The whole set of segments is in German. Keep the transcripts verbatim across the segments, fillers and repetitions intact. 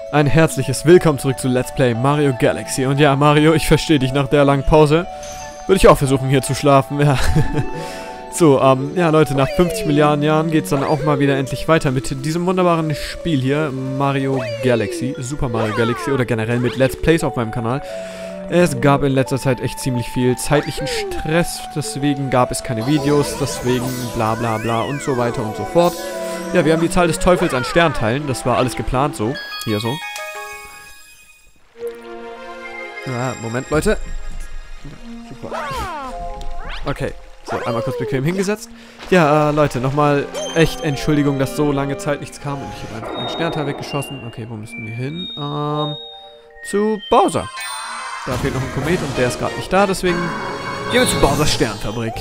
Ein herzliches Willkommen zurück zu Let's Play Mario Galaxy. Und ja, Mario, ich verstehe dich, nach der langen Pause würde ich auch versuchen, hier zu schlafen, ja. So, ähm, ja Leute, nach fünfzig Milliarden Jahren geht es dann auch mal wieder endlich weiter mit diesem wunderbaren Spiel hier, Mario Galaxy, Super Mario Galaxy oder generell mit Let's Plays auf meinem Kanal. Es gab in letzter Zeit echt ziemlich viel zeitlichen Stress, deswegen gab es keine Videos, deswegen bla bla bla und so weiter und so fort. Ja, wir haben die Zahl des Teufels an Sternteilen, das war alles geplant so, hier so. Ja, Moment Leute. Super. Okay, so, einmal kurz bequem hingesetzt. Ja, äh, Leute, nochmal echt Entschuldigung, dass so lange Zeit nichts kam und ich habe einfach einen Sternteil weggeschossen. Okay, wo müssen wir hin? Ähm, zu Bowser. Da fehlt noch ein Komet und der ist gerade nicht da, deswegen gehen wir zu Bowsers Sternfabrik.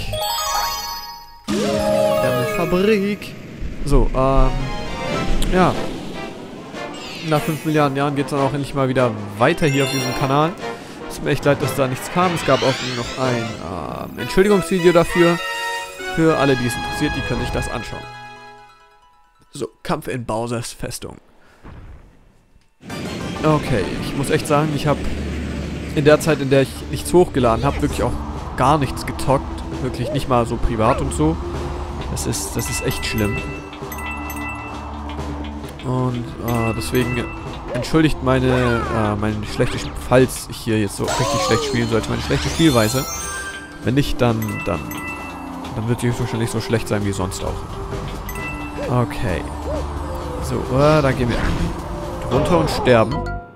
Sternfabrik. So, ähm, ja. Nach fünf Milliarden Jahren geht es dann auch endlich mal wieder weiter hier auf diesem Kanal. Es tut mir echt leid, dass da nichts kam. Es gab auch noch ein ähm, Entschuldigungsvideo dafür. Für alle, die es interessiert, die können sich das anschauen. So, Kampf in Bowsers Festung. Okay, ich muss echt sagen, ich habe in der Zeit, in der ich nichts hochgeladen habe, wirklich auch gar nichts gezockt. Wirklich nicht mal so privat und so. Das ist, das ist echt schlimm. Und äh, deswegen entschuldigt meine, äh, meine schlechte, falls ich hier jetzt so richtig schlecht spielen sollte, meine schlechte Spielweise. Wenn nicht, dann, dann, dann wird sie wahrscheinlich so schlecht sein wie sonst auch. Okay. So, äh, da gehen wir runter und sterben.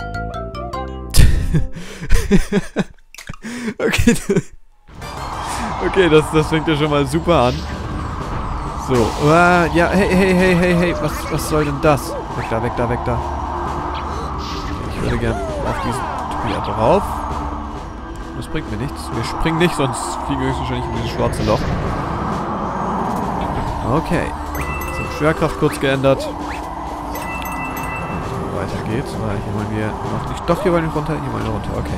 Okay. Okay, das, das fängt ja schon mal super an. So, uh, ja, hey, hey, hey, hey, hey, was, was soll denn das? Weg da, weg da, weg da. Ich würde gern auf diesen Typ hier drauf. Das bringt mir nichts. Wir springen nicht, sonst fliegen wir höchstwahrscheinlich in dieses schwarze Loch. Okay. So, Schwerkraft kurz geändert. So, weiter geht's, weil hier wollen wir noch nicht... Doch, hier wollen wir runter, hier wollen wir runter, okay.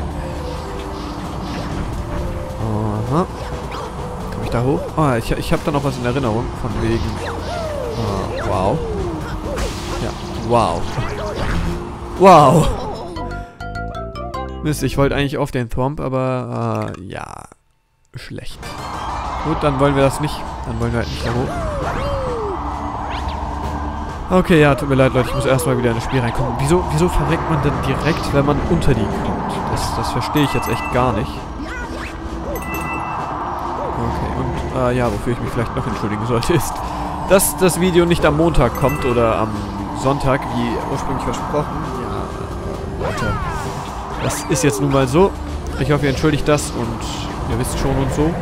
Aha. Komme ich da hoch? Ah, ich, ich habe da noch was in Erinnerung. Von wegen... Ah, wow. Ja, wow. Wow. Mist, ich wollte eigentlich auf den Thwomp, aber... Äh, ja. Schlecht. Gut, dann wollen wir das nicht. Dann wollen wir halt nicht da hoch. Okay, ja, tut mir leid, Leute. Ich muss erstmal wieder in das Spiel reinkommen. Wieso, wieso verreckt man denn direkt, wenn man unter die kommt? Das, das verstehe ich jetzt echt gar nicht. Okay, und äh, ja, wofür ich mich vielleicht noch entschuldigen sollte, ist, dass das Video nicht am Montag kommt oder am Sonntag, wie ursprünglich versprochen. Ja, Leute, das ist jetzt nun mal so. Ich hoffe, ihr entschuldigt das und ihr wisst schon und so. Okay,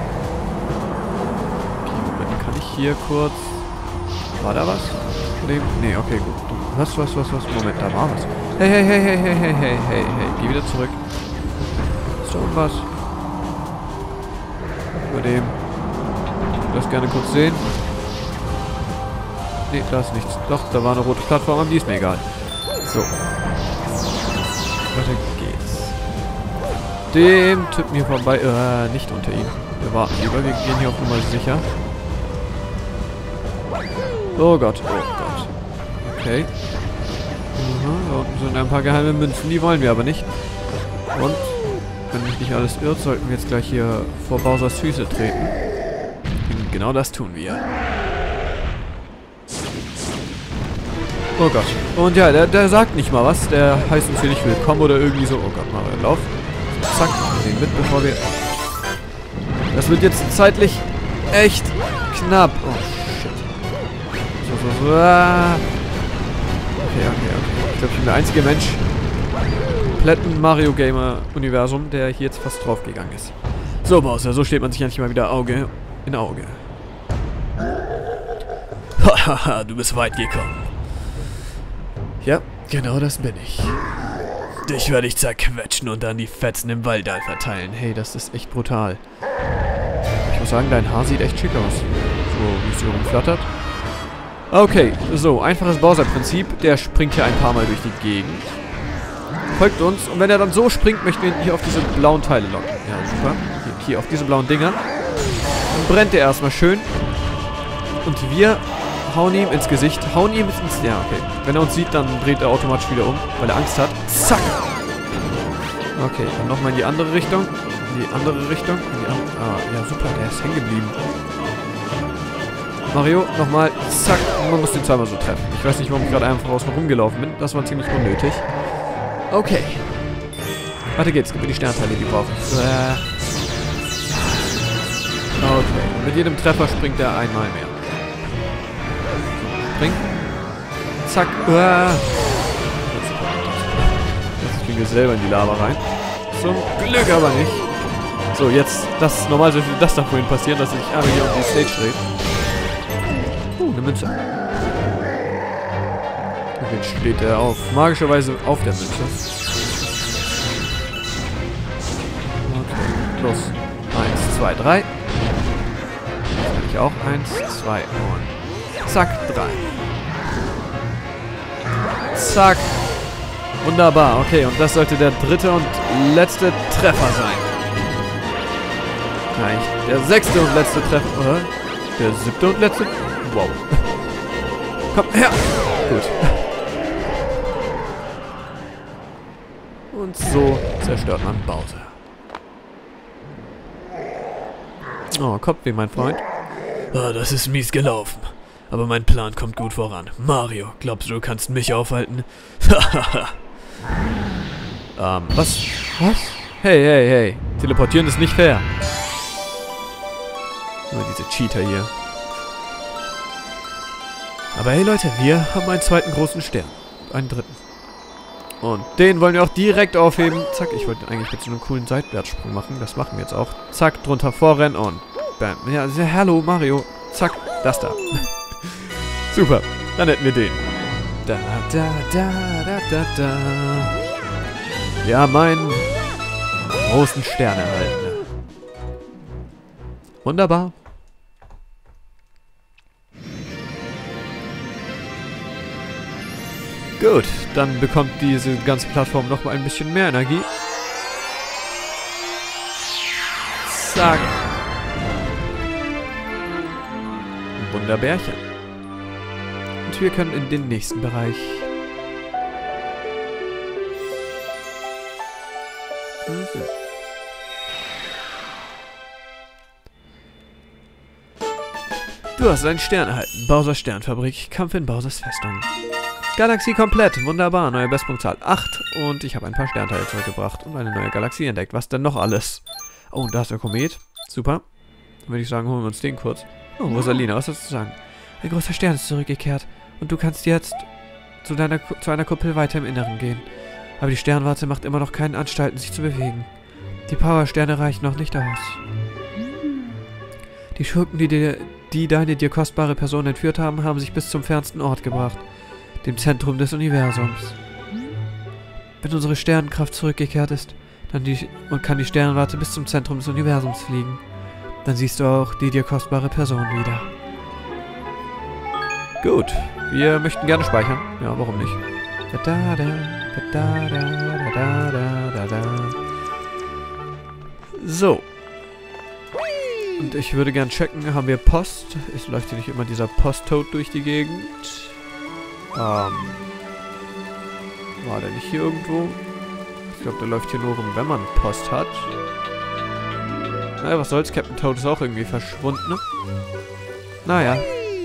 Moment, kann ich hier kurz... War da was? Nee, okay, gut. Was, was, was, was? Moment, da war was. Hey, hey, hey, hey, hey, hey, hey, hey, hey. Geh wieder zurück. Ist da irgendwas? Über dem. Ich will das gerne kurz sehen. Nee, da ist nichts. Doch, da war eine rote Plattform, aber die ist mir egal. So. Weiter geht's. Dem Typen hier vorbei. Äh, nicht unter ihm. Wir warten lieber. Wir gehen hier auf Nummer sicher. Oh Gott, oh Gott. Okay. Mhm, da unten sind ein paar geheime Münzen, die wollen wir aber nicht. Und, wenn mich nicht alles irrt, sollten wir jetzt gleich hier vor Bowsers Füße treten. Und genau das tun wir. Oh Gott. Und ja, der, der sagt nicht mal was. Der heißt uns hier nicht willkommen oder irgendwie so. Oh Gott, mal lauf. Zack, wir nehmen mit, bevor wir... Das wird jetzt zeitlich echt knapp. Oh, shit. So, so, so. Okay, okay, okay. Ich glaube, ich bin der einzige Mensch im kompletten Mario Gamer Universum, der hier jetzt fast draufgegangen ist. So, Bowser, so steht man sich endlich mal wieder Auge in Auge. Hahaha, du bist weit gekommen. Ja, genau das bin ich. Dich werde ich zerquetschen und dann die Fetzen im Walldal verteilen. Hey, das ist echt brutal. Ich muss sagen, dein Haar sieht echt schick aus. So, wie es hier rumflattert. Okay, so, einfaches Bowser-Prinzip. Der springt hier ein paar Mal durch die Gegend. Folgt uns. Und wenn er dann so springt, möchten wir ihn hier auf diese blauen Teile locken. Ja, super. Hier, hier auf diese blauen Dinger. Dann brennt er erstmal schön. Und wir hauen ihm ins Gesicht. Hauen ihm ins... Ja, okay. Wenn er uns sieht, dann dreht er automatisch wieder um, weil er Angst hat. Zack! Okay, dann nochmal in die andere Richtung. In die andere Richtung. In die andere... Ah, ja, super. Der ist hängen geblieben. Mario, nochmal. Zack. Man muss den zweimal so treffen. Ich weiß nicht, warum ich gerade einfach außen rumgelaufen bin. Das war ziemlich unnötig. Okay. Weiter geht's. Gib mir die Sternteile, die brauche ich. Äh. Okay. Mit jedem Treffer springt er einmal mehr. Springt. Zack. Äh. Jetzt fliegen wir selber in die Lava rein. Zum Glück aber nicht. So, jetzt, das normal sollte das da vorhin passieren, dass sich einmal hier um die Stage dreht. Uh, eine Münze. Und jetzt steht er auf, magischerweise auf der Münze. Okay, los. Eins, zwei, drei. Das kann ich auch. Eins, zwei und zack, drei. Zack. Wunderbar, okay, und das sollte der dritte und letzte Treffer sein. Nein, der sechste und letzte Treffer. Oder? Der siebte und letzte. Wow. Komm her. Gut. Und so zerstört man Bowser. Oh, Kopfweh, mein Freund. Ah, das ist mies gelaufen. Aber mein Plan kommt gut voran. Mario, glaubst du, du kannst mich aufhalten? Hahaha. ähm, was? Was? Hey, hey, hey. Teleportieren ist nicht fair. Nur diese Cheater hier. Aber hey Leute, wir haben einen zweiten großen Stern. Einen dritten. Und den wollen wir auch direkt aufheben. Zack, ich wollte eigentlich jetzt so einen coolen Seitwärtssprung machen. Das machen wir jetzt auch. Zack, drunter vorrennen und bam. Ja, hallo Mario. Zack, das da. Super, dann hätten wir den. Da, da, da, da, da, da. Wir haben einen großen Stern erhalten. Wunderbar. Gut, dann bekommt diese ganze Plattform noch mal ein bisschen mehr Energie. Zack. Wunderbärchen. Und wir können in den nächsten Bereich. Mhm. Du hast einen Stern erhalten. Bowser Sternfabrik. Kampf in Bowsers Festung. Galaxie komplett. Wunderbar. Neue Bestpunktzahl acht. Und ich habe ein paar Sternteile zurückgebracht und eine neue Galaxie entdeckt. Was denn noch alles? Oh, da ist der Komet. Super. Dann würde ich sagen, holen wir uns den kurz. Oh, Rosalina, was hast du zu sagen? Ein großer Stern ist zurückgekehrt. Und du kannst jetzt zu, deiner, zu einer Kuppel weiter im Inneren gehen. Aber die Sternwarte macht immer noch keinen Anstalten, sich zu bewegen. Die Powersterne reichen noch nicht aus. Die Schurken, die, dir, die deine dir kostbare Person entführt haben, haben sich bis zum fernsten Ort gebracht. Dem Zentrum des Universums. Wenn unsere Sternenkraft zurückgekehrt ist, dann die, und kann die Sternwarte bis zum Zentrum des Universums fliegen. Dann siehst du auch die dir kostbare Person wieder. Gut, wir möchten gerne speichern. Ja, warum nicht? Da, da, da, da, da, da, da, da. So. Und ich würde gern checken, haben wir Post? Es läuft hier nicht immer dieser Posttoad durch die Gegend. Ähm. War der nicht hier irgendwo? Ich glaube, der läuft hier nur rum, wenn man Post hat. Naja, was soll's? Captain Toad ist auch irgendwie verschwunden, ne? Naja.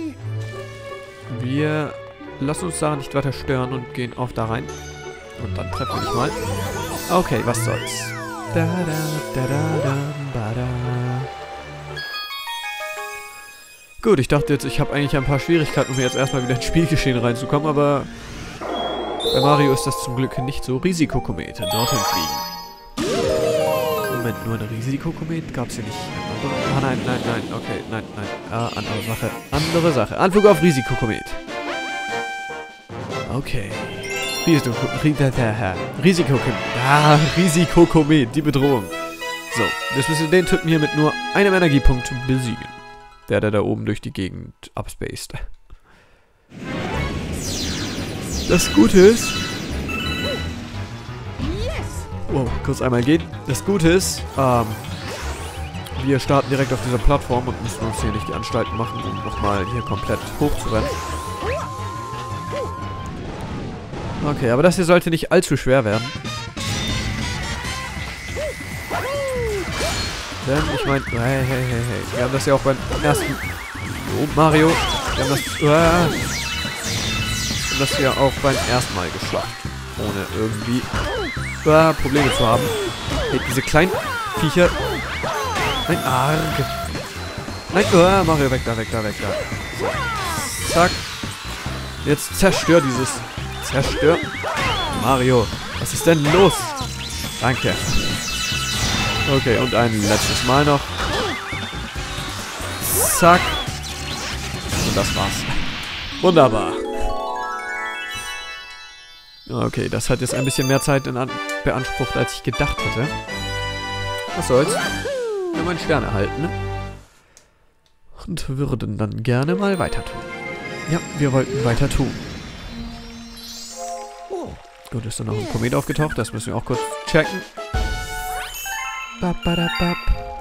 Wir lassen uns da nicht weiter stören und gehen auf da rein. Und dann treffen wir dich mal. Okay, was soll's. Da, da, da, da, da, ba, da. Gut, ich dachte jetzt, ich habe eigentlich ein paar Schwierigkeiten, um jetzt erstmal wieder ins Spielgeschehen reinzukommen, aber bei Mario ist das zum Glück nicht so. Risikokomet, dorthin fliegen. Moment, nur eine Risikokomet? Gab's hier nicht eine andere? Ah, nein, nein, nein, okay, nein, nein. Ah, andere Sache, andere Sache. Anflug auf Risikokomet. Okay. Risikokomet. Ah, Risikokomet, die Bedrohung. So, jetzt müssen wir den Typen hier mit nur einem Energiepunkt besiegen. Der, der da oben durch die Gegend abspaced. Das Gute ist... Wow, kurz einmal geht. Das Gute ist, ähm... wir starten direkt auf dieser Plattform und müssen uns hier nicht die Anstalten machen, um nochmal hier komplett hochzurennen. Okay, aber das hier sollte nicht allzu schwer werden. Denn ich meine, hey, hey, hey, hey, wir haben das ja auch beim ersten... Oh, Mario. Wir haben das... Uh, wir haben das ja auch beim ersten Mal geschafft. Ohne irgendwie uh, Probleme zu haben. Hey, diese kleinen Viecher... Nein, arg. Nein, uh, Mario, weg da, weg da, weg da. So. Zack. Jetzt zerstör dieses... Zerstör. Mario, was ist denn los? Danke. Okay, und ein letztes Mal noch. Zack. Und das war's. Wunderbar. Okay, das hat jetzt ein bisschen mehr Zeit in an beansprucht, als ich gedacht hätte. Was soll's? Wir haben einen Stern erhalten, ne? Und würden dann gerne mal weiter tun. Ja, wir wollten weiter tun. Gut, ist da noch ein Komet aufgetaucht. Das müssen wir auch kurz checken. Bap, badab, bap.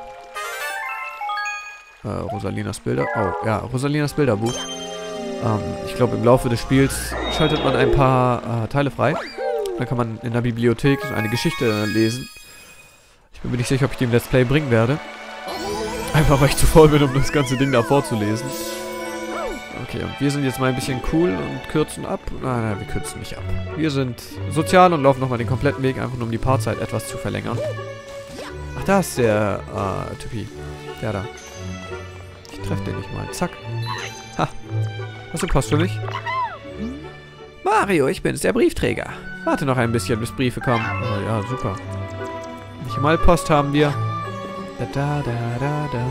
Äh, Rosalinas Bilder. Oh, ja, Rosalinas Bilderbuch. Ähm, ich glaube, im Laufe des Spiels schaltet man ein paar äh, Teile frei. Dann kann man in der Bibliothek eine Geschichte lesen. Ich bin mir nicht sicher, ob ich die im Let's Play bringen werde. Einfach, weil ich zu faul bin, um das ganze Ding da vorzulesen. Okay, und wir sind jetzt mal ein bisschen cool und kürzen ab. Nein, nein, wir kürzen nicht ab. Wir sind sozial und laufen nochmal den kompletten Weg, einfach nur um die Paarzeit etwas zu verlängern. Ach, da ist der, äh, Typi. Der da. Ich treffe den nicht mal. Zack. Ha. Hast du Post für mich? Mario, ich bin's, der Briefträger. Warte noch ein bisschen, bis Briefe kommen. Oh ja, super. Nicht mal Post haben wir. Da, da, da, da, da.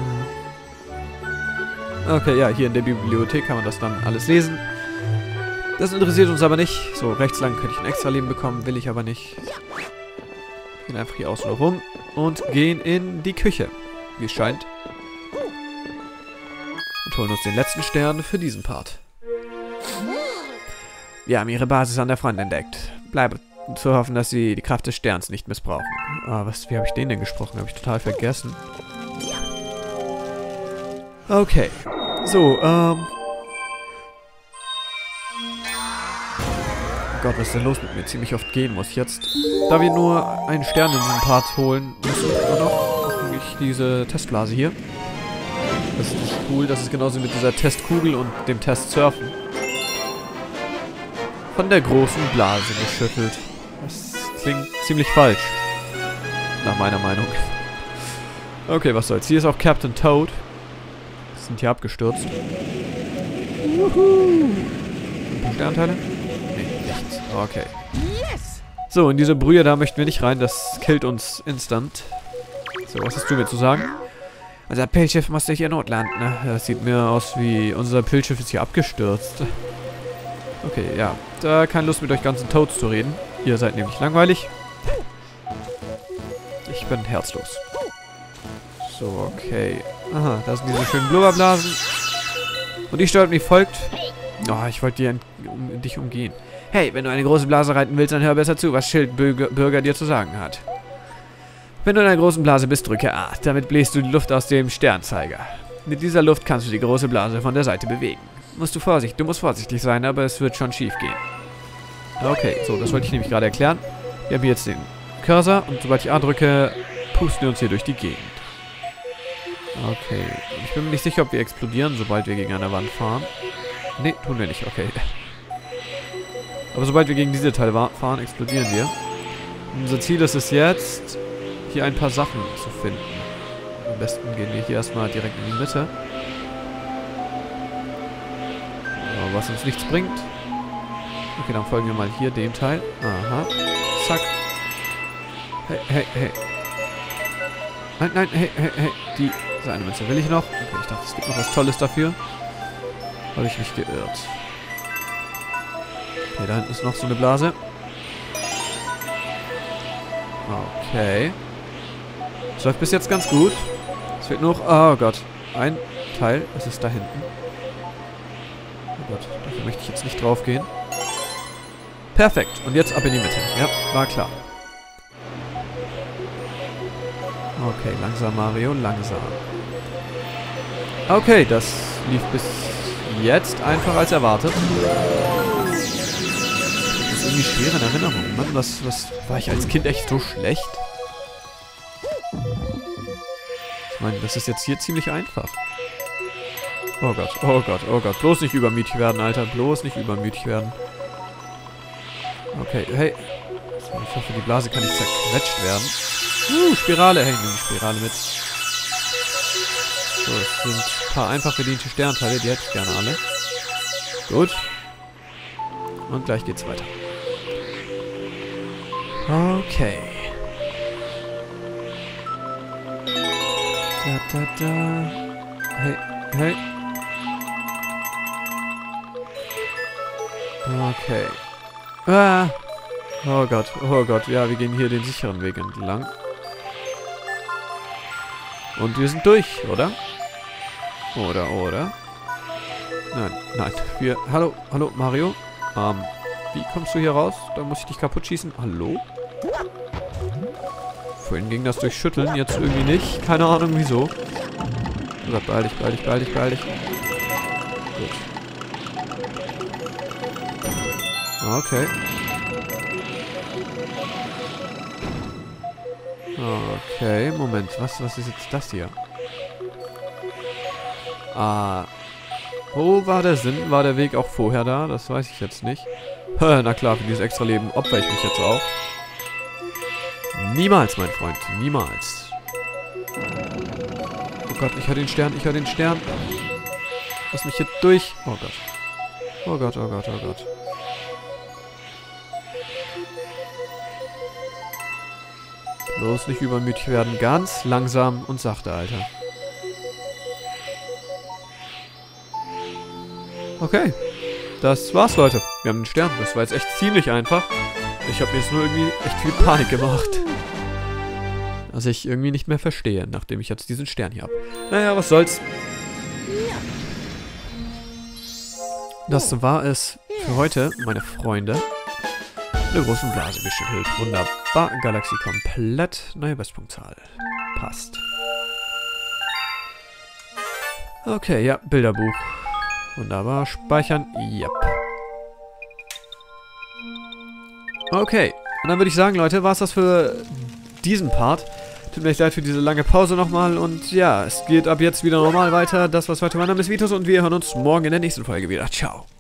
Okay, ja, hier in der Bibliothek kann man das dann alles lesen. Das interessiert uns aber nicht. So, rechts lang könnte ich ein extra Leben bekommen, will ich aber nicht. Gehen einfach hier außen rum und gehen in die Küche, wie es scheint. Und holen uns den letzten Stern für diesen Part. Wir haben ihre Basis an der Front entdeckt. Bleibe zu hoffen, dass sie die Kraft des Sterns nicht missbrauchen. Ah, was, wie habe ich den denn gesprochen? Habe ich total vergessen. Okay. So, ähm... oh Gott, was ist denn los mit mir? Ziemlich oft gehen muss ich jetzt. Da wir nur einen Stern in diesem Part holen, müssen wir noch ich diese Testblase hier. Das ist nicht cool. Das ist genauso mit dieser Testkugel und dem Test Surfen. Von der großen Blase geschüttelt. Das klingt ziemlich falsch. Nach meiner Meinung. Okay, was soll's. Hier ist auch Captain Toad. Sind hier abgestürzt. Wuhu. Ein paar Sternteile? Nee, nichts. Okay. So, in diese Brühe da möchten wir nicht rein. Das killt uns instant. So, was hast du mir zu sagen? Unser Pilzschiff musste hier notlanden. Ne? Das sieht mir aus wie unser Pilzschiff ist hier abgestürzt. Okay, ja. Da keine Lust mit euch ganzen Toads zu reden. Ihr seid nämlich langweilig. Ich bin herzlos. So, okay. Aha, da sind diese schönen Blubberblasen. Und die steuert wie folgt. Oh, ich wollte dir um, dich umgehen. Hey, wenn du eine große Blase reiten willst, dann hör besser zu, was Schildbürger dir zu sagen hat. Wenn du in einer großen Blase bist, drücke A. Damit bläst du die Luft aus dem Sternzeiger. Mit dieser Luft kannst du die große Blase von der Seite bewegen. Musst du vorsichtig, du musst vorsichtig sein, aber es wird schon schief gehen. Okay, so, das wollte ich nämlich gerade erklären. Wir haben hier jetzt den Cursor und sobald ich A drücke, pusten wir uns hier durch die Gegend. Okay, ich bin mir nicht sicher, ob wir explodieren, sobald wir gegen eine Wand fahren. Ne, tun wir nicht, okay. Aber sobald wir gegen diese Teile fahren, explodieren wir. Unser Ziel ist es jetzt, hier ein paar Sachen zu finden. Am besten gehen wir hier erstmal direkt in die Mitte. Ja, was uns nichts bringt. Okay, dann folgen wir mal hier dem Teil. Aha. Zack. Hey, hey, hey. Nein, nein, hey, hey, hey. Die, diese eine Münze will ich noch. Okay, ich dachte, es gibt noch was Tolles dafür. Habe ich mich geirrt. Okay, da hinten ist noch so eine Blase. Okay. Das läuft bis jetzt ganz gut. Es fehlt nur... Oh Gott. Ein Teil. Es ist da hinten. Oh Gott. Dafür möchte ich jetzt nicht drauf gehen. Perfekt. Und jetzt ab in die Mitte. Ja, war klar. Okay, langsam, Mario, langsam. Okay, das lief bis jetzt einfach als erwartet. Das ist irgendwie schwer in Erinnerung. Mann, was, was war ich als Kind echt so schlecht? Ich meine, das ist jetzt hier ziemlich einfach. Oh Gott, oh Gott, oh Gott. Bloß nicht übermütig werden, Alter. Bloß nicht übermütig werden. Okay, hey. So, ich hoffe, die Blase kann nicht zerquetscht werden. Uh, Spirale. Hey, nimm die Spirale mit. So, es sind ein paar einfach verdiente Sternteile. Die hätte ich gerne alle. Gut. Und gleich geht's weiter. Okay. Da, da, da. Hey, hey. Okay. Ah. Oh Gott, oh Gott. Ja, wir gehen hier den sicheren Weg entlang. Und wir sind durch, oder? Oder, oder? Nein, nein. Wir... Hallo, hallo, Mario. Ähm, wie kommst du hier raus? Da muss ich dich kaputt schießen. Hallo? Vorhin ging das durch Schütteln, jetzt irgendwie nicht. Keine Ahnung, wieso. Oh Gott, beeil dich, beeil dich, beeil dich, beeil dich. Gut. Okay. Okay, Moment. Was, was ist jetzt das hier? Ah. Wo war der Sinn? War der Weg auch vorher da? Das weiß ich jetzt nicht. Na klar, für dieses extra Leben opfer ich mich jetzt auch. Niemals, mein Freund. Niemals. Oh Gott, ich höre den Stern. Ich höre den Stern. Lass mich hier durch. Oh Gott. Oh Gott, oh Gott, oh Gott. Bloß nicht übermütig werden. Ganz langsam und sachte, Alter. Okay. Das war's, Leute. Wir haben einen Stern. Das war jetzt echt ziemlich einfach. Ich habe mir jetzt nur irgendwie echt viel Panik gemacht. Was ich irgendwie nicht mehr verstehe, nachdem ich jetzt diesen Stern hier habe. Naja, was soll's. Das war es für heute, meine Freunde. Eine große Blase geschüttelt. Wunderbar. Galaxie komplett. Neue Bestpunktzahl. Passt. Okay, ja. Bilderbuch. Wunderbar. Speichern. Yep. Okay. Und dann würde ich sagen, Leute, war es das für diesen Part. Tut mir echt leid für diese lange Pause nochmal. Und ja, es geht ab jetzt wieder normal weiter. Das war's heute. Mein Name ist Vitus und wir hören uns morgen in der nächsten Folge wieder. Ciao.